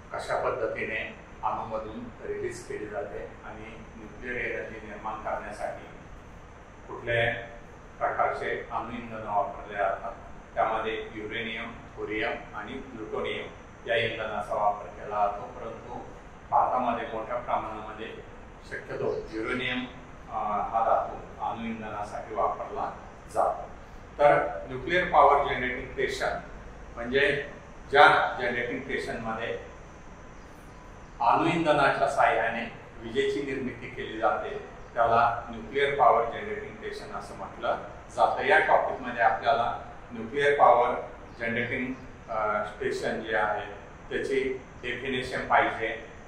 कशा पद्धतीने अणूमधून रिलीज केली जाते आणि न्यूक्लिअर एनर्जी निर्माण करण्यासाठी कुठल्या प्रकारचे अणु इंधन वापरले जातात, त्यामध्ये युरेनियम, थोरियम आणि प्लुटोनियम या इंधनाचा वापर केला जातो. परंतु भारतामध्ये मोठ्या प्रमाणामध्ये शक्यतो युरेनियम हा धातू अणु इंधनासाठी वापरला जातो. तर न्यूक्लिअर पॉवर जनरेटिंग स्टेशन म्हणजे ज्या जनरेटिंग स्टेशनमध्ये अणु इंधनाच्या साहाय्याने विजेची निर्मिती केली जाते त्याला न्यूक्लिअर पॉवर जनरेटिंग स्टेशन असं म्हटलं जातं. या टॉपिकमध्ये आपल्याला न्यूक्लिअर पॉवर जनरेटिंग स्टेशन जे आहे त्याची डेफिनेशन पाहिजे.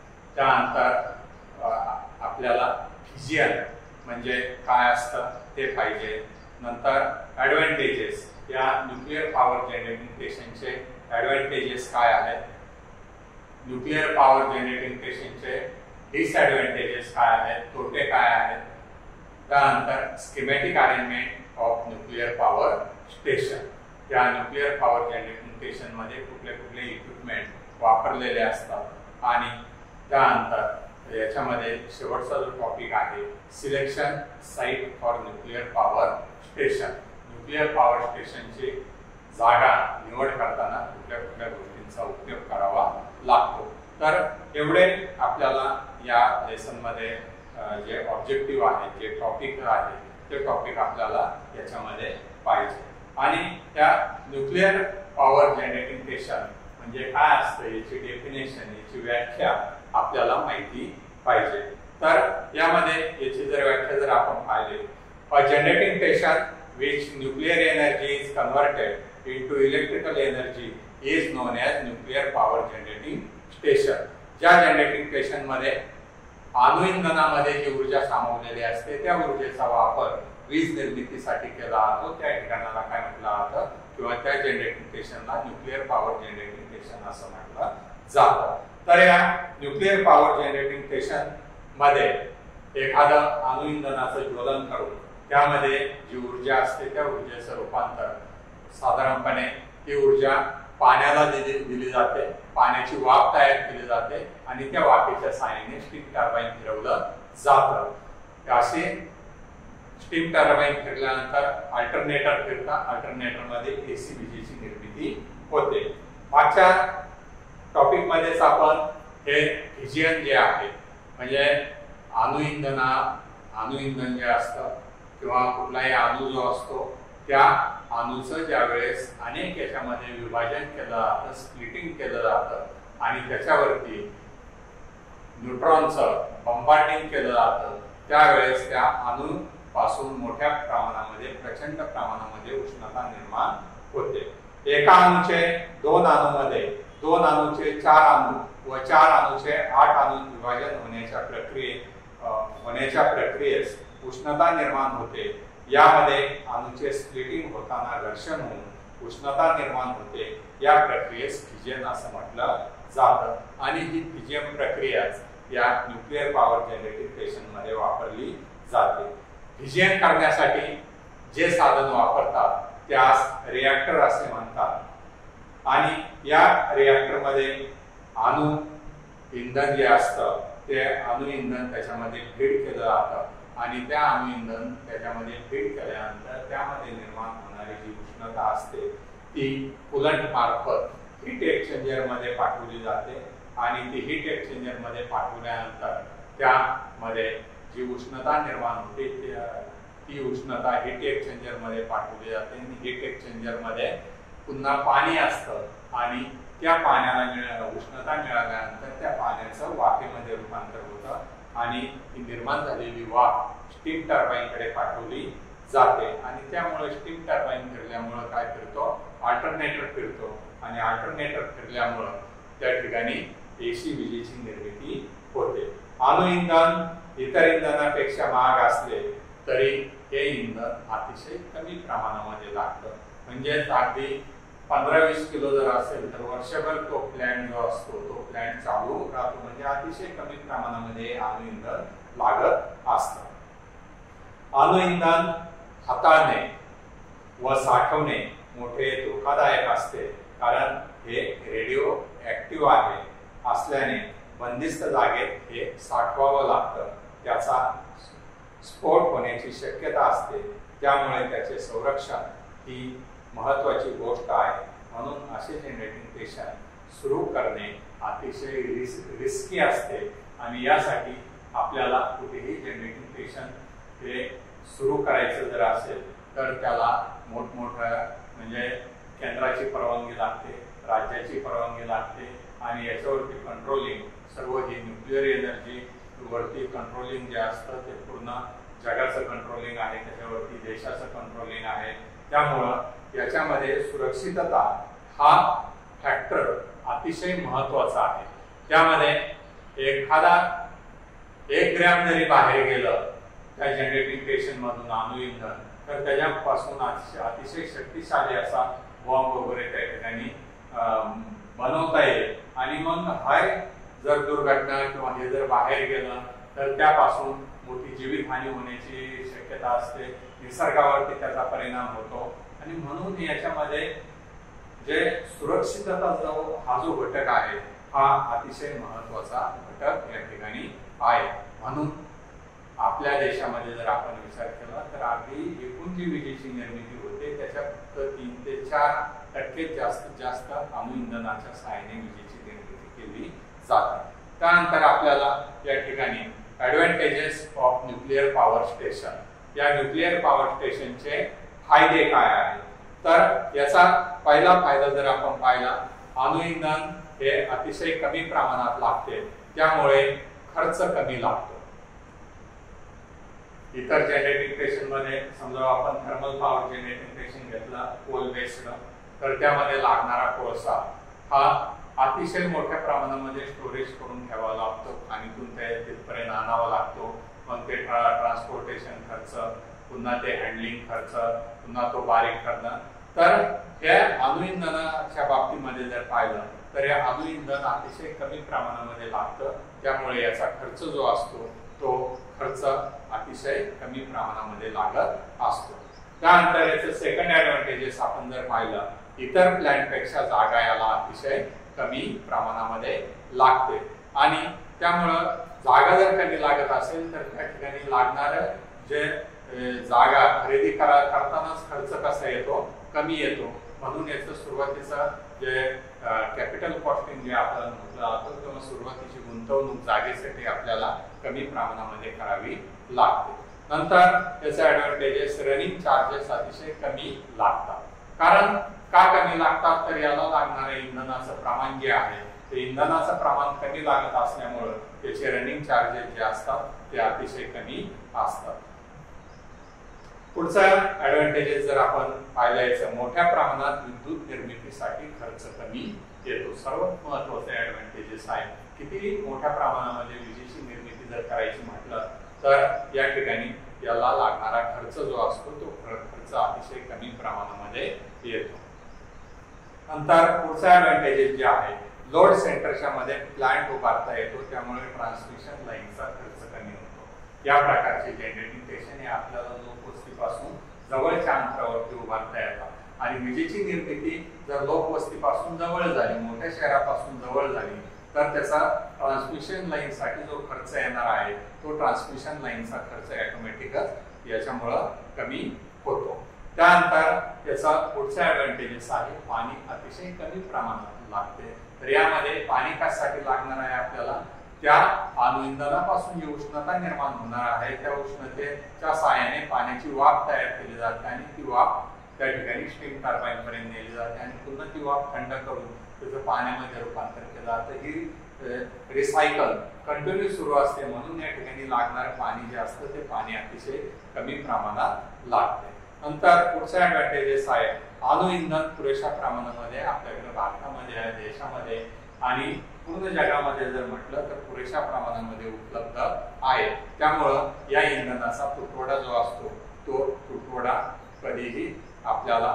त्यानंतर आपल्याला फिजियन म्हणजे काय असतं ते पाहिजे. नंतर ॲडव्हान्टेजेस, या न्यूक्लिअर पॉवर जनरेटिंग स्टेशनचे ॲडव्हान्टेजेस काय आहेत, न्यूक्लिअर पॉवर जनरेटिंग स्टेशनचे डिसएडव्हान्टेजेस काय आहेत, तोटे काय आहेत. त्यानंतर schematic arrangement of nuclear power station, या न्यूक्लिअर पॉवर जनरेटिंग स्टेशनमध्ये कुठले कुठले इक्विपमेंट वापरलेले असतात. आणि त्यानंतर याच्यामध्ये शेवटचा जो टॉपिक आहे selection site for nuclear power station, nuclear power स्टेशनची जागा निवड करताना कुठल्या कुठल्या गोष्टींचा उपयोग करावा लागतो. तर एवढे आपल्याला या लेसनमध्ये जे ऑब्जेक्टिव्ह आहे, जे टॉपिक आहे ते टॉपिक आपल्याला याच्यामध्ये पाहिजे. आणि त्या न्यूक्लिअर पॉवर जनरेटिंग स्टेशन म्हणजे काय असतं याची डेफिनेशन, याची व्याख्या आपल्याला माहिती पाहिजे. तर यामध्ये याची जर व्याख्या जर आपण पाहिली, a generating station which nuclear energy is converted into electrical energy is known as nuclear power generating station. ज्या जनरेटिंग स्टेशन मध्ये अणु इंधनामध्ये जी ऊर्जा सामावलेली असते त्या ऊर्जेचा वापर वीज निर्मितीसाठी केला जातो, त्या ठिकाणाला काय म्हटलं जातं किंवा त्या जनरेटिंग स्टेशनला न्यूक्लिअर पॉवर जनरेटिंग स्टेशन असं म्हटलं जातं. तर या न्यूक्लिअर पॉवर जनरेटिंग स्टेशन मध्ये एखादं अणु इंधनाचं ज्वलन करून त्यामध्ये जी ऊर्जा असते त्या ऊर्जेचं रूपांतर साधारणपणे ती ऊर्जा पाण्याला दिली जाते, पाण्याची वाफ तयार केली जाते आणि त्या वाफेच्या साहाय्याने स्टीम टर्बाईन फिरवलं जातं. असे स्टीम टर्बाईन फिरल्यानंतर अल्टरनेटर फिरतात, अल्टरनेटरमध्ये एसी विजेची निर्मिती होते. मागच्या टॉपिक मध्येच आपण हे फिजियन जे आहे म्हणजे अणु इंधन जे असतं किंवा कुठलाही अणु जो असतो त्या अणूचं ज्या वेळेस अनेक याच्यामध्ये विभाजन केलं जातं, स्प्लिटिंग केलं जातं आणि त्याच्यावरती न्यूट्रॉनचं बंबार्डिंग केलं जातं, त्यावेळेस त्या अणूपासून मोठ्या प्रमाणामध्ये प्रचंड प्रमाणामध्ये उष्णता निर्माण होते. एका अणूचे दोन अणूचे 4 अणू व 4 अणूचे 8 अणू विभाजन होण्याच्या प्रक्रियेस उष्णता निर्माण होते. यामध्ये अणूचे स्प्लिटिंग होताना घर्षण होऊन उष्णता निर्माण होते. या प्रक्रियेस फिजियन असं म्हटलं जातं. आणि ही फिजियन प्रक्रियाच या न्यूक्लिअर पॉवर जनरेटिंग स्टेशन मध्ये वापरली जाते. फिजियन करण्यासाठी जे साधन वापरतात त्यास रिॲक्टर असे म्हणतात. आणि या रिॲक्टर मध्ये अणु इंधन जे असतं ते अणु इंधन त्याच्यामध्ये फीड केलं जातं आणि त्या अणु इंधन त्याच्यामध्ये फीड केल्यानंतर त्यामध्ये निर्माण होणारी जी उष्णता असते ती कूलंट मार्फत हीट एक्सचेंजर मध्ये पाठवली जाते. आणि ती हीट एक्सचेंजर मध्ये पाठवल्यानंतर त्यामध्ये जी उष्णता निर्माण होते ती उष्णता हीट एक्सचेंजर मध्ये पाठवली जाते. हीट एक्सचेंजर मध्ये पुन्हा पाणी असतं आणि त्या पाण्याला उष्णता मिळाल्यानंतर त्या पाण्याचं वाफेमध्ये रूपांतर होतं आणि ती निर्माण झालेली वाफ स्टीम टर्बाईन कडे पाठवली जाते. आणि त्यामुळे स्टीम टर्बाईन फिरल्यामुळे काय फिरतो, अल्टरनेटर फिरतो आणि अल्टरनेटर फिरल्यामुळे त्या ठिकाणी एसी विजेची निर्मिती होते. अणु इंधन इतर इंधनापेक्षा महाग असले तरी हे इंधन अतिशय कमी प्रमाणामध्ये लागतं. म्हणजे अगदी 15-20 किलो जर असेल तर वर्षभर तो प्लॅन्ट जो असतो तो प्लॅन्ट चालू राहतो. म्हणजे अतिशय कमी प्रमाणामध्ये अणु इंधन लागत असतं. अणु इंधन हाताळणे व साठवणे मोठे धोकादायक असते कारण हे रेडिओ ऍक्टिव्ह आहे असल्याने बंदिस्त जागेत हे साठवावं लागतं. त्याचा स्फोट होण्याची शक्यता असते, त्यामुळे त्याचे संरक्षण ही महत्वाची गोष्ट आहे. म्हणून असे जनरेटिंग स्टेशन सुरू करणे अतिशय रिस्की असते आणि यासाठी आपल्याला कुठेही जनरेटिंग स्टेशन हे सुरू करायचं जर असेल तर त्याला मोठमोठ्या म्हणजे केंद्राची परवानगी लागते, राज्याची परवानगी लागते आणि याच्यावरती कंट्रोलिंग सर्व ही न्यूक्लिअर एनर्जी वरती कंट्रोलिंग जे असतं ते पूर्ण जगाचं कंट्रोलिंग आहे, त्याच्यावरती देशाचं कंट्रोलिंग आहे. त्यामुळं याच्यामध्ये सुरक्षितता हा फॅक्टर अतिशय महत्वाचा आहे. त्यामध्ये एखादा 1 ग्रॅम जरी बाहेर गेलं त्या जनरेटिंग स्टेशन मधून अणुइंधन तर त्याच्यापासून अतिशय शक्तिशाली असा बॉम्ब वगैरे त्या ठिकाणी बनवता येईल आणि मग हाय जर दुर्घटना किंवा हे जर बाहेर गेलं तर त्यापासून मोठी जीवितहानी होण्याची शक्यता असते, निसर्गावरती त्याचा परिणाम होतो. आणि म्हणून याच्यामध्ये जे सुरक्षितता हा जो घटक आहे हा अतिशय महत्वाचा घटक या ठिकाणी आहे. म्हणून आपल्या देशामध्ये जर आपण विचार केला तर अगदी एकूण जी विजेची निर्मिती होते त्याच्या फक्त 3 ते 4% जास्तीत जास्त अणुइंधनाच्या सहाय्याने विजेची निर्मिती केली जाते. त्यानंतर आपल्याला या ठिकाणी advantages of nuclear power station, या न्यूक्लिअर पॉवर स्टेशनचे फायदे काय आहेत तर याचा पहिला फायदा जर आपण पाहिला, अणुइंधन हे अतिशय कमी प्रमाणात लागते, त्यामुळे खर्च कमी लागतो. इतर जनरेटिंग स्टेशन मध्ये समजा आपण थर्मल पॉवर जनरेटिंग स्टेशन घेतला कोल बेस्ड तर त्यामध्ये लागणारा कोळसा हा अतिशय मोठ्या प्रमाणामध्ये स्टोरेज करून ठेवावा लागतो आणि ते तिथपर्यंत आणावा लागतो. मग ते ट्रान्सपोर्टेशन खर्च, पुन्हा ते हँडलिंग खर्च, पुन्हा तो बारीक करणं. तर या अणुइंधनाच्या बाबतीमध्ये जर पाहिलं तर या अणुइंधन अतिशय कमी प्रमाणामध्ये लागतं, त्यामुळे याचा खर्च जो असतो तो खर्च अतिशय कमी प्रमाणामध्ये लागत असतो. त्यानंतर याचं सेकंड ऍडव्हान्टेजेस आपण जर पाहिलं, इतर प्लॅन्टपेक्षा जागा याला अतिशय कमी प्रमाणामध्ये लागते आणि त्यामुळं जागा जर कमी लागत असेल तर त्या ठिकाणी लागणार जे जागा खरेदी करतानाच खर्च कसा येतो, कमी येतो. म्हणून याचं सुरुवातीचं जे कॅपिटल कॉस्टिंग जे आपण म्हटलं जातं किंवा सुरुवातीची गुंतवणूक जागेसाठी आपल्याला कमी प्रमाणामध्ये करावी लागते. नंतर त्याचे ऍडव्हान्टेजेस, रनिंग चार्जेस अतिशय कमी लागतात. कारण का कमी लागतात तर याला लागणारे इंधनाचं प्रमाण जे आहे ते इंधनाचं प्रमाण कमी लागत असल्यामुळे त्याचे रनिंग चार्जेस जे असतात ते अतिशय कमी असतात. पुढचा ऍडव्हान्टेजेस जर आपण पाहिलं, याचं मोठ्या प्रमाणात विद्युत निर्मितीसाठी खर्च कमी येतो. सर्वात महत्वाचे ऍडव्हान्टेजेस आहे. किती मोठ्या प्रमाणामध्ये विजेची निर्मिती जर करायची म्हटलं तर या ठिकाणी याला लागणारा खर्च जो असतो तो खर्च अतिशय कमी प्रमाणामध्ये येतो. नंतर पुढचा ऍडव्हान्टेजेस जे आहे, लोड सेंटरच्या मध्ये प्लांट उभारता येतो, त्यामुळे ट्रान्समिशन लाईनचा खर्च कमी होतो. या प्रकारचे जनरेटिंग स्टेशन हे आपल्याला लोकवस्तीपासून जवळच्या अंतरावरती उभारता येतात आणि विजेची निर्मिती जर लोकवस्तीपासून जवळ झाली, मोठ्या शहरापासून जवळ झाली तर त्याचा ट्रान्समिशन लाईनसाठी जो खर्च येणार आहे तो ट्रान्समिशन लाईनचा खर्च ऑटोमॅटिकच याच्यामुळं कमी होतो. त्यानंतर याचा पुढचा ऍडव्हान्टेजेस आहे, पाणी अतिशय कमी प्रमाणात लागते. तर यामध्ये पाणी कशासाठी लागणार आहे आपल्याला, त्या अणुइंधनापासून जी उष्णता निर्माण होणार आहे त्या उष्णतेच्या सहाय्याने पाण्याची वाफ तयार केली जाते आणि ती वाफ त्या ठिकाणी स्टीम टर्बाईन पर्यंत नेली जाते आणि पुन्हा ती वाफ थंड करून त्याचं पाण्यामध्ये रूपांतर केलं जातं. ही रिसायकल कंटिन्यू सुरू असते, म्हणून या ठिकाणी लागणारं पाणी जे असतं ते पाणी अतिशय कमी प्रमाणात लागते. नंतर पुढचा ऍडव्हान्टेजेस आहे, अणुइंधन पुरेशा प्रमाणामध्ये आपल्याकडे भारतामध्ये आहे, देशामध्ये आणि पूर्ण जगामध्ये जर म्हटलं तर पुरेशा प्रमाणामध्ये उपलब्ध आहे. त्यामुळं या इंधनाचा तुटवडा जो असतो तो तुटवडा कधीही आपल्याला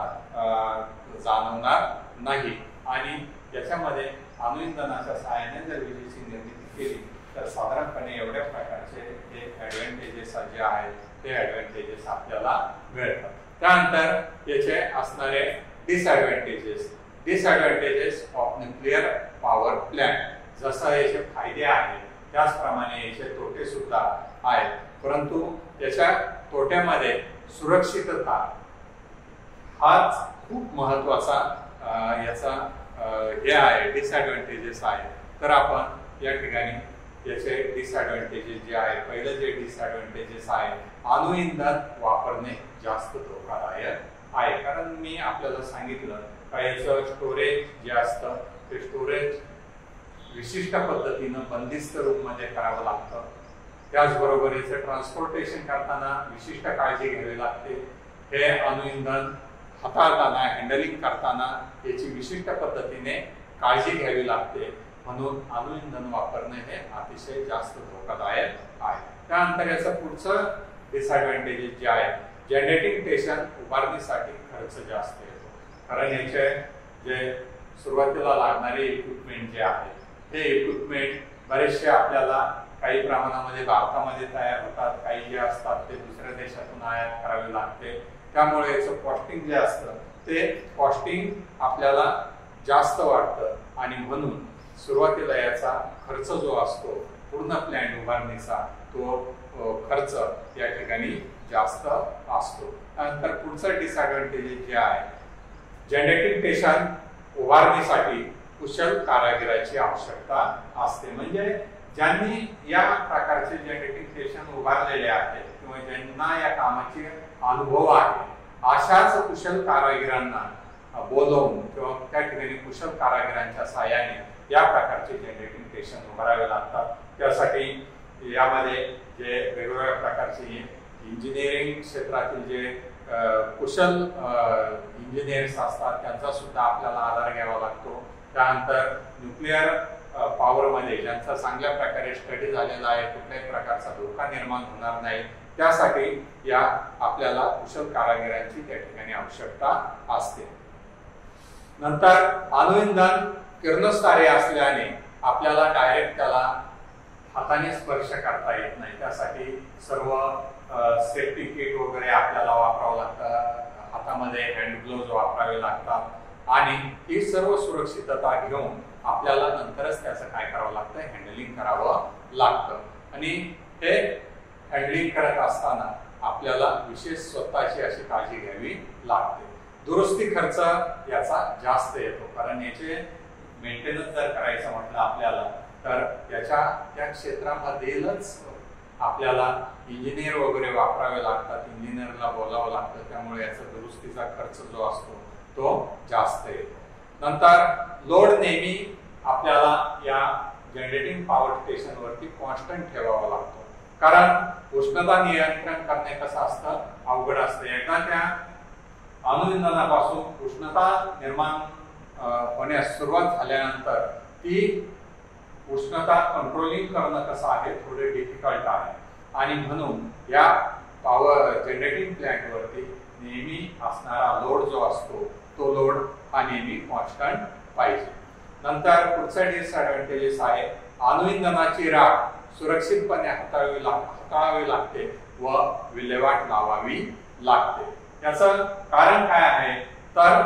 जाणवणार नाही आणि याच्यामध्ये अणुइंधनाच्या सहाय्याने जर विजेची निर्मिती केली तर साधारणपणे एवढ्या प्रकारचे जे ऍडव्हान्टेजेस जे आहेत ते ऍडव्हान्टेजेस आपल्याला मिळतात. त्यानंतर याचे असणारे disadvantages of nuclear power plant. जसं याचे फायदे आहेत त्याचप्रमाणे याचे तोटे सुद्धा आहेत, परंतु याच्या तोट्यामध्ये सुरक्षितता हाच खूप महत्वाचा याचा हे आहे, डिसएडव्हान्टेजेस आहे. तर आपण या ठिकाणी याचे डिसएडव्हान्टेजेस जे आहेत, पहिलं जे डिसएडव्हान्टेजेस आहे, अणुइंधन वापरणे जास्त धोकादायक आहे. कारण मी आपल्याला सांगितलं का याचं स्टोरेज जे असतं ते स्टोरेज विशिष्ट पद्धतीनं बंदिस्त रूपमध्ये करावं लागतं. त्याचबरोबर याचं ट्रान्सपोर्टेशन करताना विशिष्ट काळजी घ्यावी लागते. हे अणुइंधन हाताळताना, हँडलिंग करताना याची विशिष्ट पद्धतीने काळजी घ्यावी लागते. म्हणून अणुइंधन वापरणे हे अतिशय जास्त धोकादायक आहे. त्यानंतर याचं पुढचं डिसएडव्हान्टेजेस जे आहे, जनरेटिंग स्टेशन उभारणीसाठी खर्च जास्त येतो. कारण याचे जे सुरुवातीला लागणारे इक्विपमेंट जे आहे ते इक्विपमेंट बरेचसे आपल्याला काही प्रमाणामध्ये भारतामध्ये तयार होतात, काही जे असतात ते दुसऱ्या देशातून आयात करावे लागते. त्यामुळे याचं कॉस्टिंग जे असतं ते कॉस्टिंग आपल्याला जास्त वाटतं आणि म्हणून सुरुवातीला याचा खर्च जो असतो पूर्ण प्लॅन उभारणीचा तो खर्च या ठिकाणी जास्त असतो. त्यानंतर पुढचं डिसएडव्हान्टेज जे आहे, जनरेटिंग स्टेशन उभारणीसाठी कुशल कारागिराची आवश्यकता असते. म्हणजे ज्यांनी या प्रकारचे जनरेटिंग स्टेशन उभारलेले आहेत किंवा ज्यांना या कामाचे अनुभव आहे अशाच कुशल कारागिरांना बोलवून किंवा त्या ठिकाणी कुशल कारागिरांच्या सहाय्याने या प्रकारचे जनरेटिंग स्टेशन उभारावे लागतात. त्यासाठी यामध्ये जे वेगवेगळ्या प्रकारचे इंजिनिअरिंग क्षेत्रातील जे कुशल इंजिनियर्स असतात त्यांचा सुद्धा आपल्याला आधार घ्यावा लागतो. त्यानंतर न्यूक्लिअर पॉवरमध्ये ज्यांचा चांगल्या प्रकारे स्टडी झालेला आहे, कुठल्याही प्रकारचा धोका निर्माण होणार नाही, त्यासाठी या आपल्याला कुशल कारागिरांची त्या ठिकाणी आवश्यकता असते. नंतर अणुइंधन किरणोत्सारी असल्याने आपल्याला डायरेक्ट त्याला हाताने स्पर्श करता येत नाही. त्यासाठी सर्व सेफ्टी किट वगैरे आपल्याला वापरावं लागतं, हातामध्ये हँड ग्लोव्ज वापरावे लागतात आणि ही सर्व सुरक्षितता घेऊन आपल्याला नंतरच त्याचं काय करावं लागतं, हँडलिंग करावं लागतं. आणि हे हँडलिंग करत असताना आपल्याला विशेष स्वतःची अशी काळजी घ्यावी लागते. दुरुस्ती खर्च याचा जास्त येतो, कारण याचे मेंटेनन्स जर करायचं म्हटलं आपल्याला तर याच्या त्या क्षेत्रामध्येच आपल्याला इंजिनियर वगैरे वापरावे लागतात, इंजिनियरला बोलावं लागतं. त्यामुळे याचा दुरुस्तीचा खर्च जो असतो तो जास्त येतो. नंतर लोड नेहमी आपल्याला या जनरेटिंग पॉवर स्टेशन वरती कॉन्स्टंट ठेवावा लागतो, कारण उष्णता नियंत्रण करणे कसं असतं, अवघड असतं. एकदा त्या अणुइंधनापासून उष्णता निर्माण होण्यास सुरुवात झाल्यानंतर ती उष्णता कंट्रोलिंग करणं कसं आहे थोडे डिफिकल्ट आहे आणि म्हणून या पॉवर जनरेटिंग प्लॅन्ट वरती नेहमी असणारा लोड जो असतो तो लोड हा नेहमी कॉन्स्टंट पाहिजे. नंतर पुढचा डिसएडव्हान्टेजेस आहे, अणुइंधनाची राख सुरक्षितपणे हाताळावी लागते व विल्हेवाट लावावी लागते. याचं कारण काय आहे तर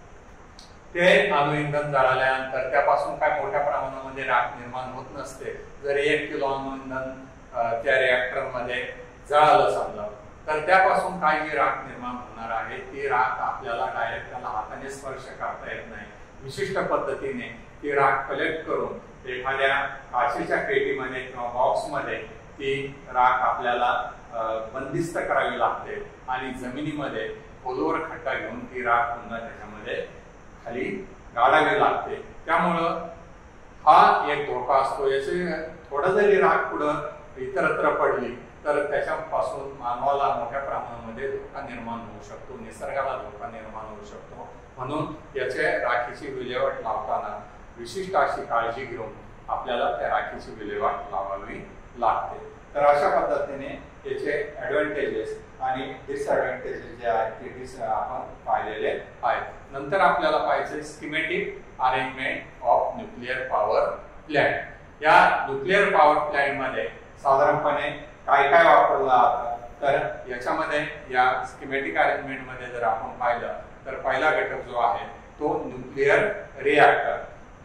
ते अणुइंधन जळाल्यानंतर त्यापासून काय मोठ्या प्रमाणामध्ये राख निर्माण होत नसते. जर 1 किलो अणुइंधन त्या रिएक्टर मध्ये जळालं समजा तर त्यापासून काय जी राख निर्माण होणार आहे ती राख आपल्याला डायरेक्ट त्याला हाताने स्पर्श करता येत नाही. विशिष्ट पद्धतीने ती राख कलेक्ट करून एखाद्या काचेच्या पेटीमध्ये किंवा बॉक्समध्ये ती राख आपल्याला बंदिस्त करावी लागते आणि जमिनीमध्ये खोलवर खड्डा घेऊन ती राख पुन्हा त्याच्यामध्ये खाली गाडावी लागते. त्यामुळं हा एक धोका असतो. याचे थोडं जरी राख पुढं इतरत्र पडली तर त्याच्यापासून मानवाला मोठ्या प्रमाणामध्ये धोका निर्माण होऊ शकतो, निसर्गाला धोका निर्माण होऊ शकतो. म्हणून याच्या राखीची विल्हेवाट लावताना विशिष्ट अशी काळजी घेऊन आपल्याला त्या राखीची विल्हेवाट लावावी लागते. तर अशा पद्धतीने याचे ऍडव्हान्टेजेस आणि डिसएडव्हान्टेजेस जे आहेत ते आपण पाहिलेले आहेत. नंतर आपल्याला पाहिजे schematic arrangement of nuclear power plant. या न्यूक्लिअर पॉवर प्लॅन्ट मध्ये साधारणपणे काय काय वापरलं जातं तर याच्यामध्ये या स्कीमॅटिक अरेंजमेंट मध्ये जर आपण पाहिलं तर पहिला घटक जो आहे तो न्यूक्लिअर रिएक्टर.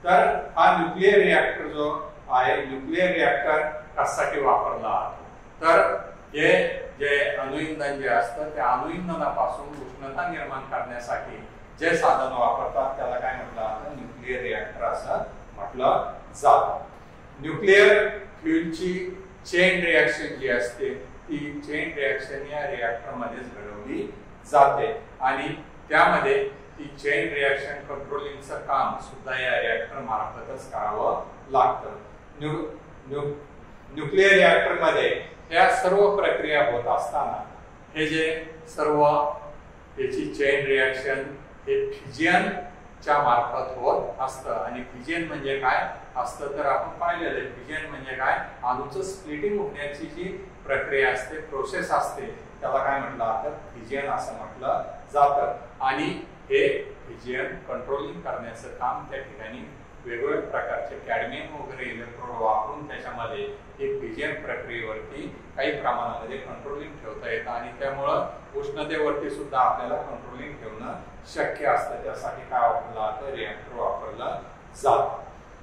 तर हा न्यूक्लियर रिएक्टर जो आहे, न्यूक्लियर रिएक्टर कशासाठी वापरला जातो तर हे जे अणुइंधन जे असतं त्या अणुइंधनापासून उष्णता निर्माण करण्यासाठी जे साधन वापरतात त्याला काय म्हटलं जातं, न्यूक्लियर रिएक्टर असं म्हटलं जातं. न्यूक्लियर फ्युएलची चेन रिएक्शन जी असते ती चेन रिएक्शन या रिएक्टर मध्येच घडवली जाते आणि त्यामध्ये ती चेन रिएक्शन कंट्रोलिंगचं काम सुद्धा या रिएक्टर मार्फतच करावं लागतं. न्यूक्लियर रिएक्टर मध्ये या सर्व प्रक्रिया होत असताना हे जे सर्व याची चेन रिएक्शन हे फिजन च्या मार्फत होत असतं आणि फिजन म्हणजे काय असतं तर आपण पाहिलेलं आहे. फिजन म्हणजे काय, अणूचं स्प्लिटिंग होण्याची जी प्रक्रिया असते, प्रोसेस असते, त्याला काय म्हटलं जातं, फिजन असं म्हटलं जातं. आणि हे फिजन कंट्रोलिंग करण्याचं काम त्या ठिकाणी वेगवेगळ्या प्रकारचे कॅडमियम वगैरे इलेक्ट्रोड वापरून त्याच्यामध्ये हे फिजन प्रक्रियेवरती काही प्रमाणामध्ये कंट्रोलिंग ठेवता येतं आणि त्यामुळं उष्णतेवरती सुद्धा आपल्याला कंट्रोलिंग ठेवणं शक्य असतं. त्यासाठी काय वापरलं जातं, रिएक्टर वापरलं जातं.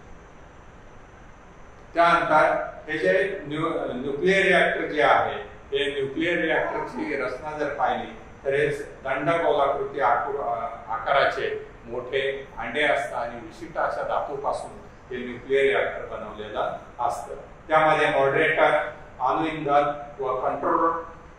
त्यानंतर हे जे न्यूक्लियर रिएक्टर जे आहे हे न्यूक्लियर रिएक्टरची रचना जर पाहिली तर हे दंडगोलाकृती आकाराचे मोठे भांडे असतात आणि विशिष्ट अशा धातूपासून हे न्यूक्लियर रिएक्टर बनवलेलं असतं. त्यामध्ये मॉडरेटर, अणुइंधन व कंट्रोल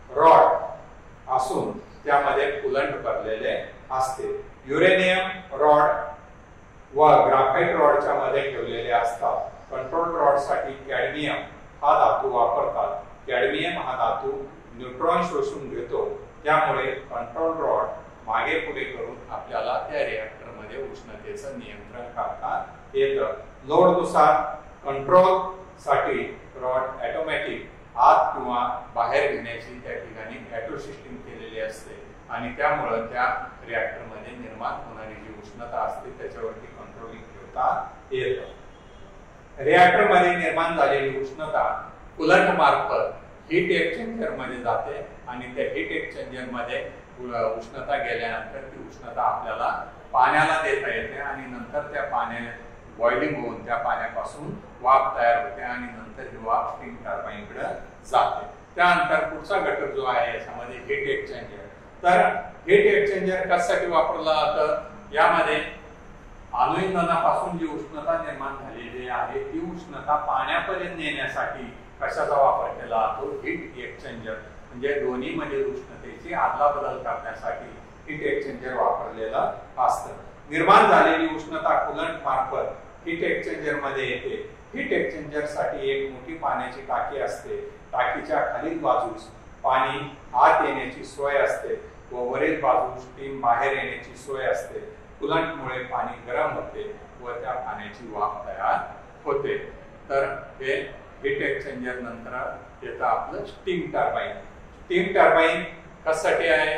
रॉड असून त्यामध्ये कूलंट भरलेले असते. युरेनियम रॉड व ग्राफाइट रॉडच्या मध्ये ठेवलेले असतात. कंट्रोल रॉड साठी कॅडमियम हा धातू वापरतात. कॅडमियम हा धातू न्यूट्रॉन शोषून घेतो, त्यामुळे कंट्रोल रॉड मागे पुढे करून आपल्याला त्या रिएक्टर मध्ये उष्णतेचं नियंत्रण करता येतं. लोडनुसार कंट्रोल साठी रॉड ऑटोमॅटिक आत किंवा बाहेर घेण्याची त्या ठिकाणी ऑटो सिस्टीम केलेली असते आणि त्यामुळे त्या रिएक्टर मध्ये निर्माण होणारी जी उष्णता असते त्याच्यावरती कंट्रोलिंग ठेवता येतं. रिएक्टर मध्ये निर्माण झालेली उष्णता कूलंट मार्फत हीट एक्सचेंजर मध्ये जाते आणि त्या हीट एक्सचेंजर मध्ये उष्णता गेल्यानंतर ती उष्णता आपल्याला पाण्याला देता येते आणि नंतर त्या पाण्यात बॉइलिंग होऊन त्या पाण्यापासून वाफ तयार होते आणि नंतर ही वाफ स्टीम टर्बाइन कडे जाते. त्यानंतर पुढचा घटक जो आहे याच्यामध्ये हीट एक्सचेंजर. तर हीट एक्सचेंजर कशासाठी वापरला जातं, यामध्ये अणुइंधनापासून जी उष्णता निर्माण झालेली आहे ती उष्णता पाण्यापर्यंत नेण्यासाठी कशाचा वापर केला जातो, हीट एक्सचेंजर. म्हणजे दोन्ही मध्ये उष्णतेची आदलाबदल करण्यासाठी हीट एक्सचेंजर वापरलेलं असतं. निर्माण झालेली उष्णता कूलंट मार्फत हीट एक्सचेंजर मध्ये येते. हीट एक्सचेंजर साठी एक मोठी पाण्याची टाकी असते. टाकीच्या खालील बाजूस पाणी आत येण्याची सोय असते व वरील बाजूस स्टीम बाहेर येण्याची सोय असते. कूलंट मुळे पाणी गरम होते व त्या पाण्याची वाफ तयार होते. तर हे हीट एक्सचेंजर नंतर येतं आपलं स्टीम टर्बाइन. स्टीम टर्बाइन कशासाठी आहे,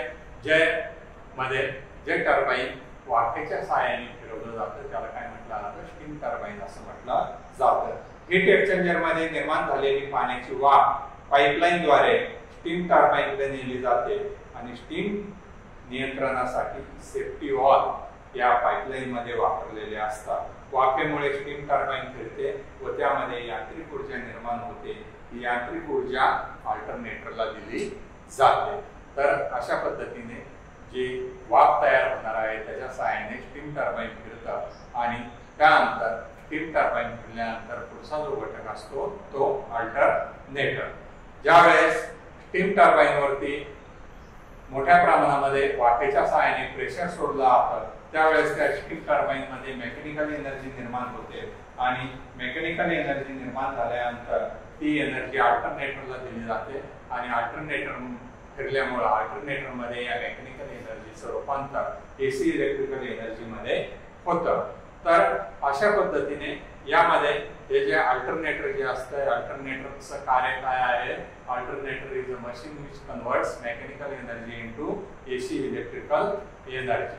जे टर्बाइन वाफेच्या सहाय्याने फिरवलं जातं त्याला काय म्हटलं जातं, स्टीम टर्बाइन असं म्हटलं जातं. हीट एक्सचेंजर मध्ये निर्माण झालेली पाण्याची वाफ पाईपलाईन द्वारे स्टीम टर्बाइनकडे नेली जाते आणि स्टीम नियंत्रणासाठी सेफ्टी व्हॉल्व या पाईपलाईन मध्ये वापरलेले असतात. वाफेमुळे स्टीम टर्बाइन फिरते व त्यामध्ये यांत्रिक ऊर्जा निर्माण होते. ही यांत्रिक ऊर्जा अल्टरनेटरला दिली जाते. तर अशा पद्धतीने जी वाफ तयार होणार आहे त्याच्या सहाय्याने स्टीम टर्बाइन फिरतात आणि त्यानंतर स्टीम टर्बाइन फिरल्यानंतर पुढचा जो घटक असतो तो अल्टरनेटर. ज्यावेळेस स्टीम टर्बाइन वरती मोठ्या प्रमाणामध्ये वाफेच्या सहाय्याने प्रेशर सोडलं जातं त्यावेळेस त्या स्टीम टर्बाइन मध्ये मेकॅनिकल एनर्जी निर्माण होते आणि मेकॅनिकल एनर्जी निर्माण झाल्यानंतर ती एनर्जी अल्टरनेटरला दिली जाते आणि अल्टरनेटर फिरल्यामुळे अल्टरनेटर मध्ये या मेकॅनिकल एनर्जीचं रूपांतर एसी इलेक्ट्रिकल एनर्जी मध्ये होतं. तर अशा पद्धतीने यामध्ये हे जे अल्टरनेटर जे असतं अल्टरनेटरचं कार्य काय आहे, alternator is a machine which converts mechanical energy into AC electrical energy.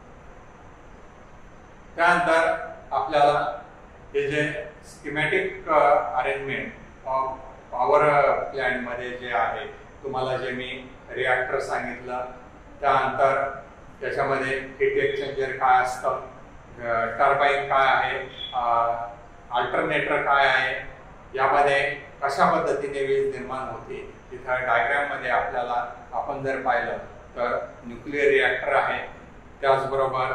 त्यानंतर आपल्याला हे जे schematic arrangement of power plant मध्ये जे आहे तुम्हाला जे मी रिएक्टर सांगितलं त्यानंतर त्याच्यामध्ये हीट एक्सचेंजर काय असतं टर्बाईन काय आहे, अल्टरनेटर काय आहे, यामध्ये कशा पद्धतीने वीज निर्माण होते. तिथं डायग्राम मध्ये आपल्याला आपण जर पाहिलं तर न्यूक्लिअर रिॲक्टर आहे, त्याचबरोबर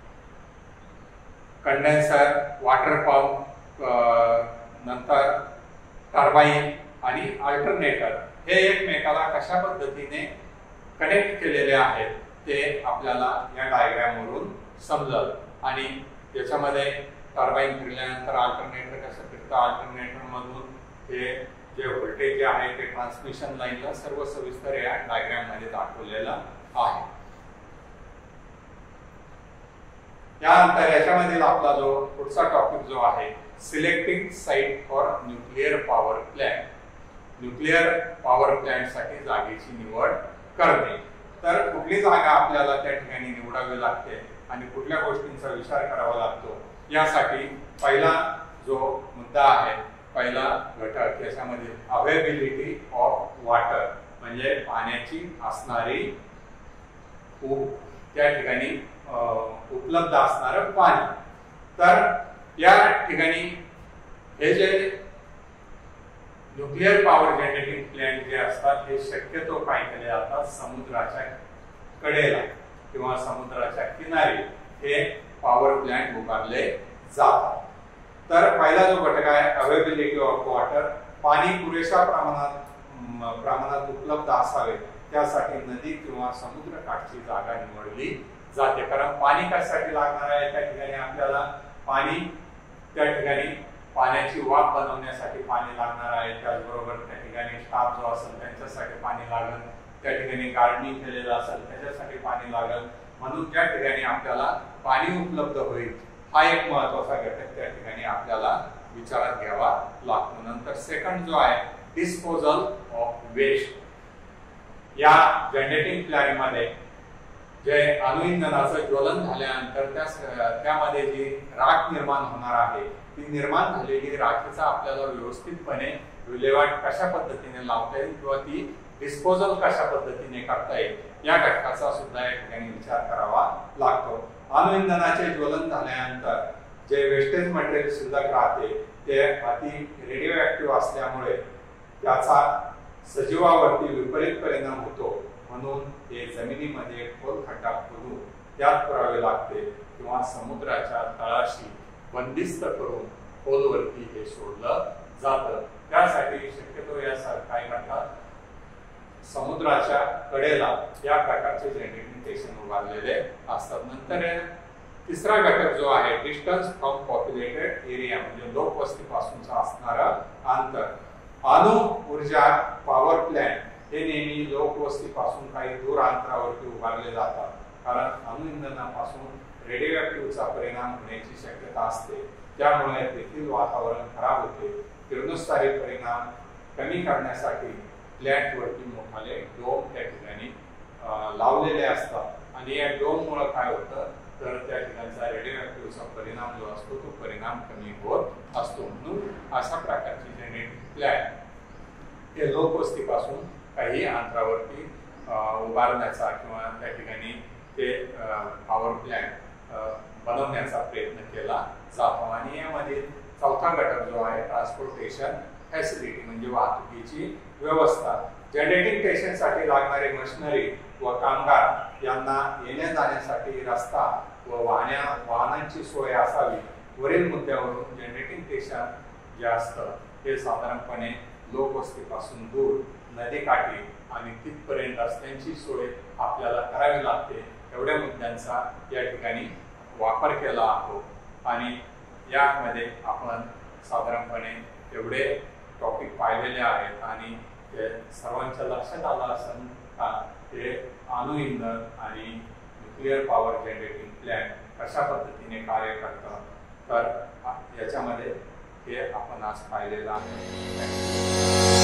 कंडेन्सर, वॉटर पंप, नंतर टर्बाईन आणि अल्टरनेटर हे एकमेकाला कशा पद्धतीने कनेक्ट केलेले आहेत ते आपल्याला या डायग्राम वरून समजल. आणि याच्यामध्ये टर्बाईन फिरल्यानंतर अल्टरनेटर कसं फिरतं, अल्टरनेटर मधून हे जे व्होल्टेज जे आहे ते ट्रान्समिशन लाईनला सर्व सविस्तर या डायग्राम मध्ये दाखवलेलं आहे. यानंतर याच्यामधील आपला जो पुढचा टॉपिक जो आहे, selecting site for nuclear power plant. Nuclear power plant साठी जागेची निवड करणे. तर कुठली जागा आपल्याला त्या ठिकाणी निवडावी लागते आणि कुठल्या गोष्टींचा विचार करावा लागतो, यासाठी पहिला जो मुद्दा आहे, पहिला घटक याच्यामध्ये अवेलेबिलिटी ऑफ वॉटर म्हणजे पाण्याची असणारी त्या ठिकाणी उपलब्ध असणारं पाणी. तर या ठिकाणी हे जे न्यूक्लिअर पॉवर जनरेटिंग प्लॅन्ट जे असतात हे शक्यतो काय केले जातात, समुद्राच्या कडेला किंवा समुद्राच्या किनारी हे पॉवर प्लॅन्ट उभारले जातात. तर पहिला जो घटक आहे अवेलेबिलिटी ऑफ वॉटर, पाणी पुरेशा प्रमाणात उपलब्ध असावे त्यासाठी नदी किंवा समुद्र काठची जागा निवडली जाते. कारण पाणी कशासाठी लागणार आहे, त्या ठिकाणी आपल्याला पाणी त्या ठिकाणी पाण्याची वाफ बनवण्यासाठी पाणी लागणार आहे, त्याचबरोबर त्या ठिकाणी स्टाफ जो असेल त्यांच्यासाठी पाणी लागेल, त्या ठिकाणी गार्डनिंग केलेलं असेल त्याच्यासाठी पाणी लागेल. म्हणून त्या ठिकाणी आपल्याला पाणी उपलब्ध होईल हा एक महत्वाचा घटक त्या ठिकाणी आपल्याला विचारात घ्यावा लागतो. नंतर सेकंड जो आहे डिस्पोजल ऑफ वेस्ट. या जनरेटिंग प्लॅन्ट मध्ये जे अणुइंधनाचं ज्वलन झाल्यानंतर त्यामध्ये जी राख निर्माण होणार आहे, ती निर्माण झालेली राखेचा आपल्याला व्यवस्थितपणे विल्हेवाट कशा पद्धतीने लावता येईल किंवा ती डिस्पोजल कशा पद्धतीने करता येईल या घटकाचा सुद्धा या ठिकाणी विचार करावा लागतो. अणुइंधनाचे ज्वलन झाल्यानंतर जे वेस्टेज मटेरियल शिल्लक राहते ते अति रेडिओ ऍक्टिव्ह असल्यामुळे त्याचा सजीवावरती विपरीत परिणाम होतो. म्हणून हे जमिनीमध्ये खोल खड्डा खोदून त्यात पुरावे लागते किंवा समुद्राच्या तळाशी बंदिस्त करून खोलवरती हे सोडलं जातं. त्यासाठी शक्यतो यासारखं काय म्हणतात, समुद्राच्या कडेला या प्रकारचे जनरेटिंग स्टेशन उभारलेले असतात. नंतर तिसरा घटक जो आहे डिस्टन्स फ्रॉम पॉप्युलेटेड एरिया म्हणजे लोकवस्तीपासूनचा असणारा अंतर. अणु ऊर्जा पॉवर प्लॅन्ट हे नेहमी लोकवस्तीपासून काही दूर अंतरावरती उभारले जातात, कारण अणुइंधनापासून रेडिओ ऍक्टिव्हचा परिणाम होण्याची शक्यता असते. त्यामुळे तेथील वातावरण खराब होते. किरणोत्सारी परिणाम कमी करण्यासाठी प्लॅन्ट वरती मोठाले डोम त्या ठिकाणी लावलेले असतात आणि या डोम मुळे काय होतं तर त्या ठिकाणचा रेडिओ ऍक्टिव्हचा परिणाम जो असतो तो परिणाम कमी होत असतो. म्हणून अशा प्रकारची जनरेटिंग प्लॅन्ट हे लोकवस्तीपासून काही अंतरावरती उभारण्याचा किंवा त्या ठिकाणी ते पॉवर प्लॅन्ट बनवण्याचा प्रयत्न केला जातो. आणि यामध्ये चौथा घटक जो आहे ट्रान्सपोर्टेशन फॅसिलिटी म्हणजे वाहतुकीची व्यवस्था. जनरेटिंग स्टेशनसाठी लागणारी मशिनरी व कामगार यांना येण्या जाण्यासाठी रस्ता व वाहनांची सोय असावी. वरील मुद्द्यावरून जनरेटिंग स्टेशन जे असतं हे साधारणपणे लोकवस्तीपासून दूर, नदीकाठी आणि तिथपर्यंत रस्त्यांची सोय आपल्याला करावी लागते. एवढ्या मुद्द्यांचा या ठिकाणी वापर केला आहे आणि यामध्ये आपण साधारणपणे एवढे टॉपिक पाहिलेले आहेत आणि ते सर्वांच्या लक्षात आलं असेल का ते अणुइंधन आणि न्यूक्लिअर पॉवर जनरेटिंग प्लॅन्ट कशा पद्धतीने कार्य करतात. तर याच्यामध्ये हे आपण आज पाहिलेलं आहे.